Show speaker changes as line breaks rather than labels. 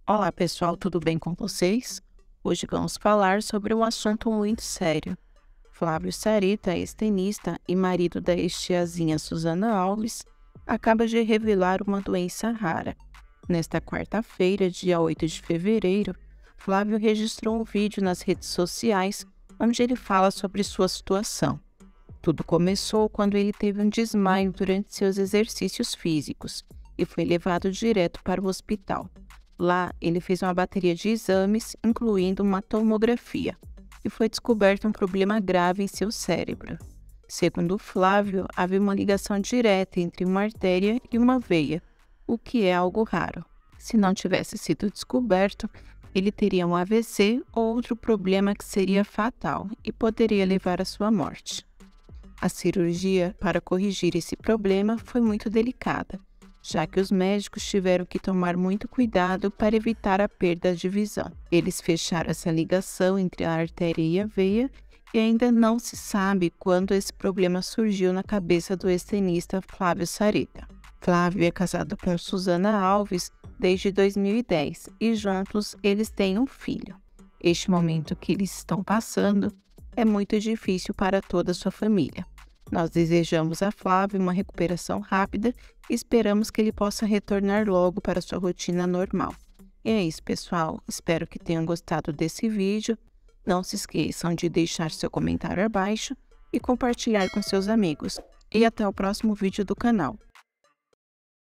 Olá pessoal, tudo bem com vocês? Hoje vamos falar sobre um assunto muito sério. Flávio Sarita, ex-tenista e marido da ex-tiazinha Susana Alves, acaba de revelar uma doença rara. Nesta quarta-feira, dia 8 de fevereiro, Flávio registrou um vídeo nas redes sociais onde ele fala sobre sua situação. Tudo começou quando ele teve um desmaio durante seus exercícios físicos e foi levado direto para o hospital. Lá, ele fez uma bateria de exames, incluindo uma tomografia, e foi descoberto um problema grave em seu cérebro. Segundo Flávio, havia uma ligação direta entre uma artéria e uma veia, o que é algo raro. Se não tivesse sido descoberto, ele teria um AVC ou outro problema que seria fatal e poderia levar à sua morte. A cirurgia para corrigir esse problema foi muito delicada, já que os médicos tiveram que tomar muito cuidado para evitar a perda de visão. Eles fecharam essa ligação entre a artéria e a veia e ainda não se sabe quando esse problema surgiu na cabeça do ex-tenista Flávio Sarita. Flávio é casado com Susana Alves desde 2010 e juntos eles têm um filho. Este momento que eles estão passando é muito difícil para toda a sua família. Nós desejamos a Flávio uma recuperação rápida e esperamos que ele possa retornar logo para sua rotina normal. E é isso, pessoal. Espero que tenham gostado desse vídeo. Não se esqueçam de deixar seu comentário abaixo e compartilhar com seus amigos. E até o próximo vídeo do canal.